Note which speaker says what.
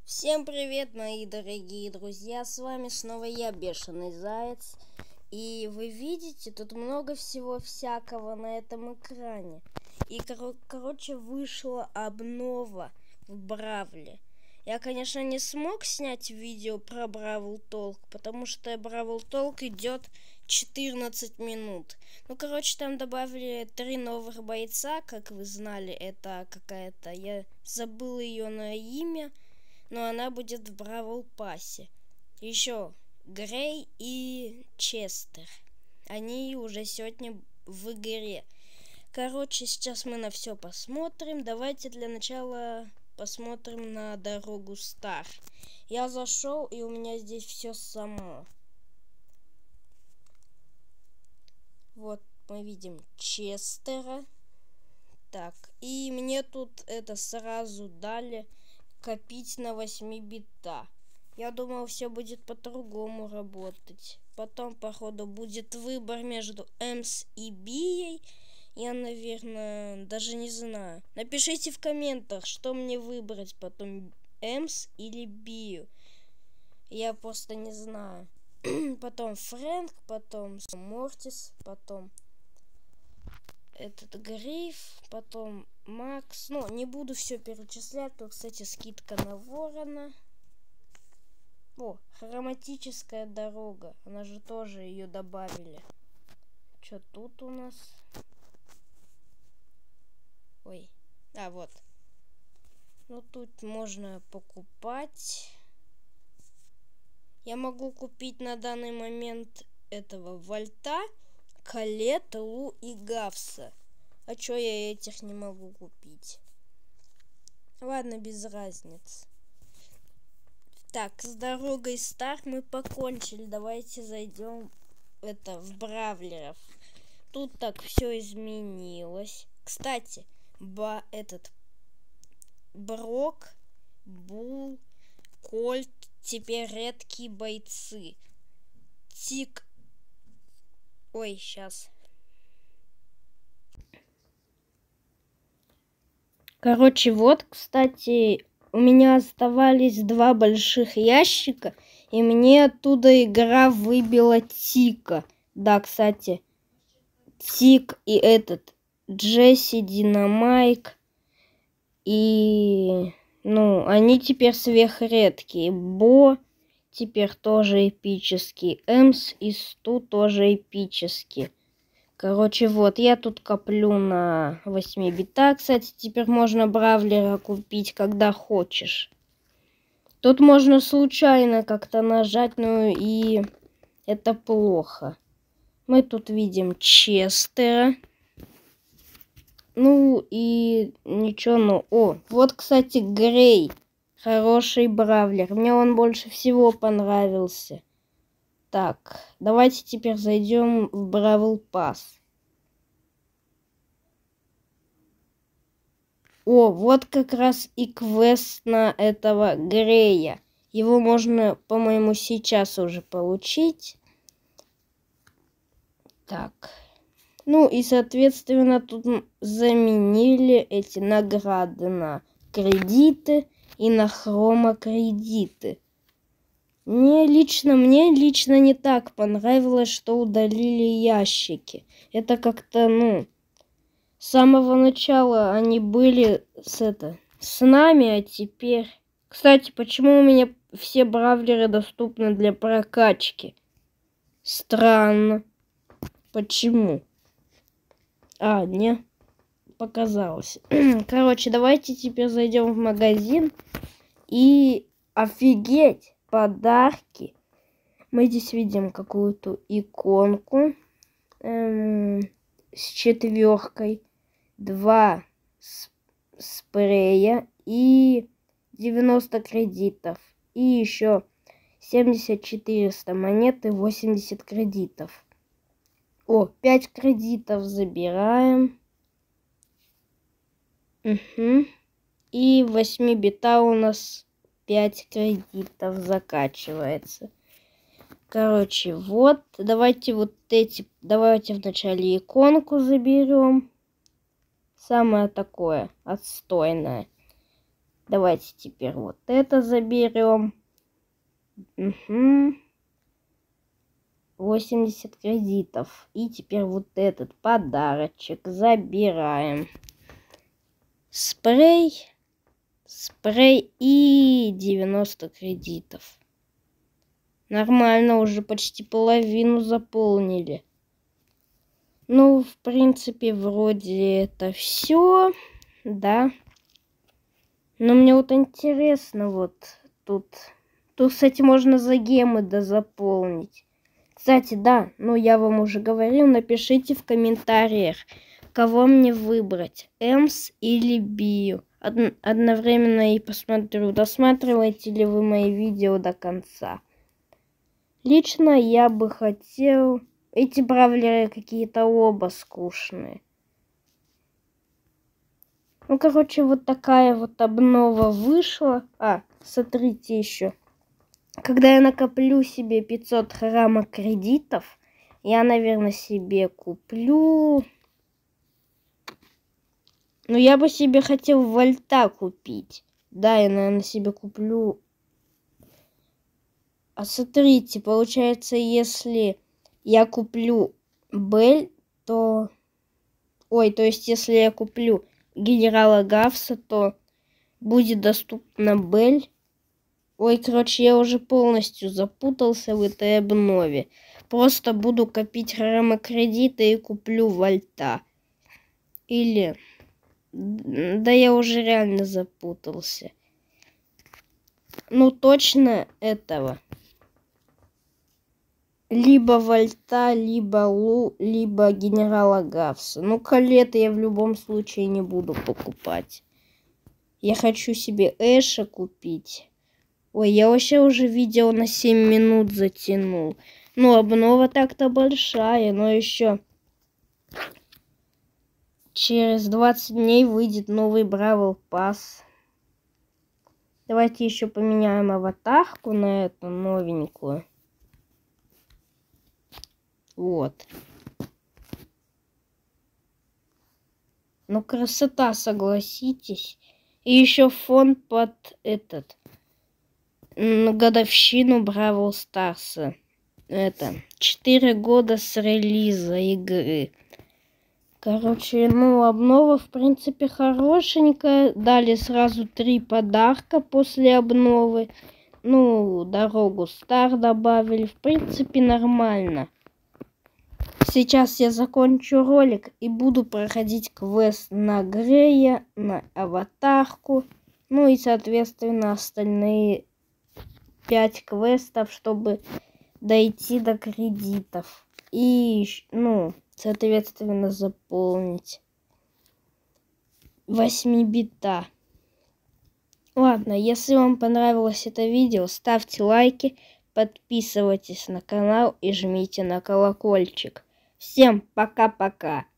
Speaker 1: Всем привет, мои дорогие друзья, с вами снова я, Бешеный Заяц. И вы видите, тут много всего всякого на этом экране. И, короче, вышла обнова в Бравле. Я, конечно, не смог снять видео про Бравл Толк, потому что Бравл Толк идет 14 минут. Ну, короче, там добавили 3 новых бойца, как вы знали, это какая-то, я забыл ее на имя, но она будет в Бравл Пассе. Еще Грей и Честер. Они уже сегодня в игре. Короче, сейчас мы на все посмотрим. Давайте для начала посмотрим на дорогу Стар. Я зашел, и у меня здесь все само. Вот мы видим Честера. Так, и мне тут это сразу дали копить на 8 бита. Я думал, все будет по-другому работать. Потом, походу, будет выбор между Эмс и Бией. Я, наверное, даже не знаю. Напишите в комментах, что мне выбрать потом, Эмс или Бию. Я просто не знаю. Потом Фрэнк, потом Мортис, потом этот Гриф, потом Макс. Ну, не буду все перечислять. Тут, кстати, скидка на Ворона. О, хроматическая дорога. Она же тоже ее добавили. Что тут у нас? Ой. А, вот. Ну, тут можно покупать. Я могу купить на данный момент этого Вольта, Калет, Лу и Гавса. А чё я этих не могу купить? Ладно, без разницы. Так, с дорогой Стар мы покончили. Давайте зайдем в Бравлеров. Тут так все изменилось. Кстати, Брок, Бул, Кольт теперь редкие бойцы. Тик. Ой, сейчас. Короче, вот, кстати, у меня оставались 2 больших ящика, и мне оттуда игра выбила Тика. Да, кстати, Тик и Джесси, Динамайк. И, они теперь сверхредкие. Бо теперь тоже эпический. Эмс и Сту тоже эпический. Короче, вот, я тут коплю на 8 бита. Кстати, теперь можно Бравлера купить, когда хочешь. Тут можно случайно как-то нажать, и это плохо. Мы тут видим Честера. Ну и ничего, О, вот, кстати, Грей. Хороший Бравлер. Мне он больше всего понравился. Так, давайте теперь зайдем в Бравл Пасс. О, вот как раз и квест на этого Грея. Его можно, по-моему, сейчас уже получить. Так. Ну и, соответственно, тут заменили эти награды на кредиты и на хромокредиты. Мне лично не так понравилось, что удалили ящики. Это как-то, с самого начала они были с нами, а теперь... Кстати, почему у меня все бравлеры доступны для прокачки? Странно. Почему? А, не показалось. Короче, давайте теперь зайдем в магазин и офигеть! Подарки. Мы здесь видим какую-то иконку с 4, 2 спрея и 90 кредитов. И еще 7400 монет и 80 кредитов. О, 5 кредитов забираем. Угу. И 8 бита у нас 5 кредитов закачивается. Короче, вот. Давайте вначале иконку заберем. Самое такое отстойное. Давайте теперь вот это заберем. Угу. 80 кредитов. И теперь вот этот подарочек забираем. Спрей и 90 кредитов. Нормально, уже почти половину заполнили. Ну, в принципе, вроде это все, да. Но мне вот интересно, вот тут, кстати, можно за гемы заполнить. Кстати, да, ну я вам уже говорил, напишите в комментариях, кого мне выбрать, Эмс или Бию. Одновременно и посмотрю, досматриваете ли вы мои видео до конца. Лично я бы хотел... Эти бравлеры какие-то оба скучные. Ну, короче, вот такая вот обнова вышла. Смотрите еще. Когда я накоплю себе 500 храма кредитов, я, наверное, себе куплю... Ну, я бы себе хотел вольта купить. Да, я, наверное, себе куплю... А смотрите, получается, если я куплю Бель, то... Ой, то есть, если я куплю генерала Гавса, то будет доступна Бель. Ой, короче, я уже полностью запутался в этой обнове. Просто буду копить храмы кредита и куплю вольта. Или... Да я уже реально запутался. Ну, точно этого. Либо вольта, либо Лу, либо генерала Гавса. Ну, колеты я в любом случае не буду покупать. Я хочу себе Эша купить. Ой, я вообще уже видео на 7 минут затянул. Ну, обнова так-то большая, но еще через 20 дней выйдет новый Бравл Пасс. Давайте еще поменяем аватарку на эту новенькую. Вот. Ну, красота, согласитесь. И еще фон под годовщину Бравл Старса. 4 года с релиза игры. Короче, ну, обнова, в принципе, хорошенькая. Дали сразу 3 подарка после обновы. Ну, дорогу Стар добавили. В принципе, нормально. Сейчас я закончу ролик и буду проходить квест на Грея, на аватарку. Ну и, соответственно, остальные 5 квестов, чтобы дойти до кредитов. И, ну, соответственно, заполнить 8 бита. Ладно, если вам понравилось это видео, ставьте лайки, подписывайтесь на канал и жмите на колокольчик. Всем пока-пока.